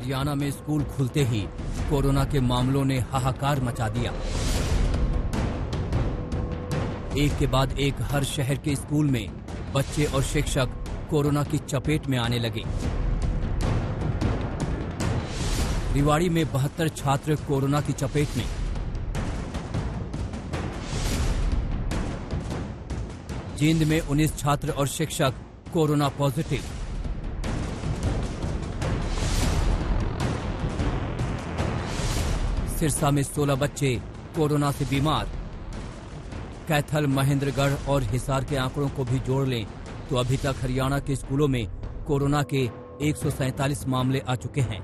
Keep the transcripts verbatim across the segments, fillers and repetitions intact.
हरियाणा में स्कूल खुलते ही कोरोना के मामलों ने हाहाकार मचा दिया। एक के बाद एक हर शहर के स्कूल में बच्चे और शिक्षक कोरोना की चपेट में आने लगे। रेवाड़ी में बहत्तर छात्र कोरोना की चपेट में। जींद में उन्नीस छात्र और शिक्षक कोरोना पॉजिटिव। सिरसा में सोलह बच्चे कोरोना से बीमार। कैथल, महेंद्रगढ़ और हिसार के आंकड़ों को भी जोड़ लें तो अभी तक हरियाणा के स्कूलों में कोरोना के एक सौ सैंतालीस मामले आ चुके हैं।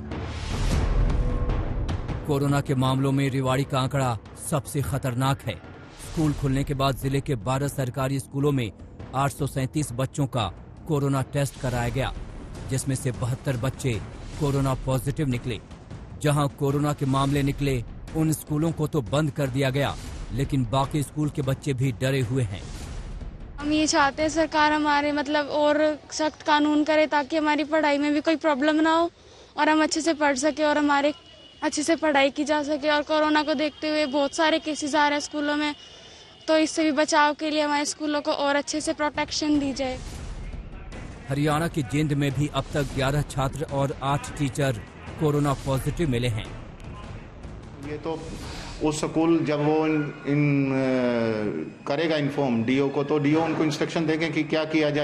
कोरोना के मामलों में रेवाड़ी का आंकड़ा सबसे खतरनाक है। स्कूल खुलने के बाद जिले के बारह सरकारी स्कूलों में आठ सौ सैंतीस बच्चों का कोरोना टेस्ट कराया गया, जिसमें से बहत्तर बच्चे कोरोना पॉजिटिव निकले। जहां कोरोना के मामले निकले उन स्कूलों को तो बंद कर दिया गया, लेकिन बाकी स्कूल के बच्चे भी डरे हुए हैं। हम ये चाहते हैं सरकार हमारे मतलब और सख्त कानून करे ताकि हमारी पढ़ाई में भी कोई प्रॉब्लम ना हो और हम अच्छे से पढ़ सके और हमारे अच्छे से पढ़ाई की जा सके। और कोरोना को देखते हुए बहुत सारे केसेस आ रहे हैं स्कूलों में, तो इससे भी बचाव के लिए हमारे स्कूलों को और अच्छे से प्रोटेक्शन दी जाए। हरियाणा की जींद में भी अब तक ग्यारह छात्र और आठ टीचर कोरोना पॉजिटिव मिले हैं। ये तो उस स्कूल जब वो इन, इन आ, करेगा इन्फॉर्म डीओ को, तो डीओ उनको इंस्ट्रक्शन देंगे कि क्या किया जाए।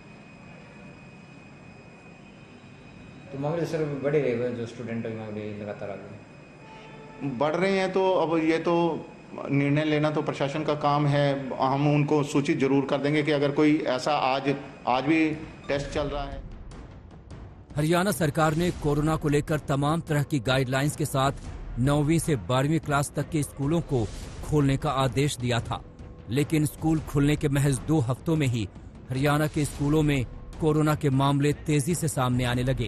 तो मामले सर बढ़े रहे जो स्टूडेंटों के मामले लगातार आ गए बढ़ रहे हैं, तो अब ये तो निर्णय लेना तो प्रशासन का काम है। हम उनको सूचित जरूर कर देंगे कि अगर कोई ऐसा आज आज भी टेस्ट चल रहा है। हरियाणा सरकार ने कोरोना को लेकर तमाम तरह की गाइडलाइंस के साथ नौवीं से बारहवीं क्लास तक के स्कूलों को खोलने का आदेश दिया था, लेकिन स्कूल खुलने के महज दो हफ्तों में ही हरियाणा के स्कूलों में कोरोना के मामले तेजी से सामने आने लगे।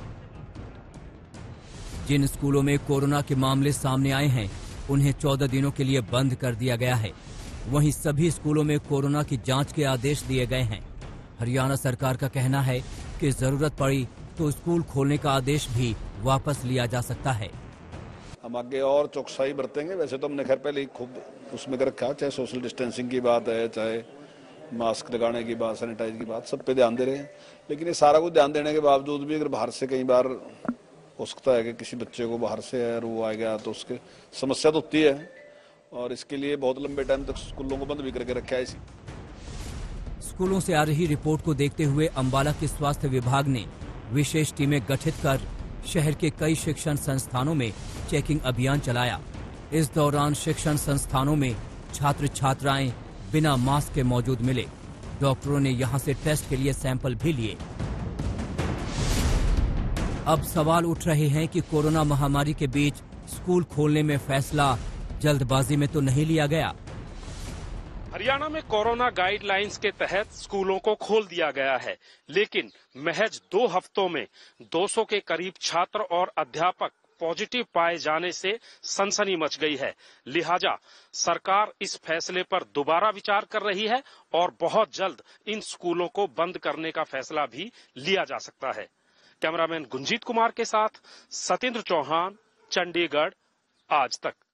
जिन स्कूलों में कोरोना के मामले सामने आए हैं उन्हें चौदह दिनों के लिए बंद कर दिया गया है। वहीं सभी स्कूलों में कोरोना की जांच के आदेश दिए गए हैं। हरियाणा सरकार का कहना है कि जरूरत पड़ी तो स्कूल खोलने का आदेश भी वापस लिया जा सकता है। हम आगे और चौकसाई बरतेंगे। वैसे तो हमने खैर पहले ही खूब उसमें कर रखा, चाहे सोशल डिस्टेंसिंग की बात है, चाहे मास्क लगाने की बात, सैनिटाइज की बात, सब पे ध्यान दे रहे हैं। लेकिन ये सारा कुछ ध्यान देने के बावजूद भी अगर बाहर से कई बार हो सकता है कि किसी बच्चे को बाहर से है और वो आ गया, तो उसके समस्या तो होती है और इसके लिए बहुत लंबे टाइम तक स्कूलों को बंद भी करके रखा है। इसी स्कूलों से आ रही रिपोर्ट को देखते हुए अंबाला के स्वास्थ्य विभाग ने विशेष टीमें गठित कर शहर के कई शिक्षण संस्थानों में चेकिंग अभियान चलाया। इस दौरान शिक्षण संस्थानों में छात्र छात्राएं बिना मास्क के मौजूद मिले। डॉक्टरों ने यहां से टेस्ट के लिए सैंपल भी लिए। अब सवाल उठ रहे हैं कि कोरोना महामारी के बीच स्कूल खोलने में फैसला जल्दबाजी में तो नहीं लिया गया। हरियाणा में कोरोना गाइडलाइंस के तहत स्कूलों को खोल दिया गया है, लेकिन महज दो हफ्तों में दो सौ के करीब छात्र और अध्यापक पॉजिटिव पाए जाने से सनसनी मच गई है। लिहाजा सरकार इस फैसले पर दोबारा विचार कर रही है और बहुत जल्द इन स्कूलों को बंद करने का फैसला भी लिया जा सकता है। कैमरामैन गुंजीत कुमार के साथ सत्येंद्र चौहान, चंडीगढ़, आज तक।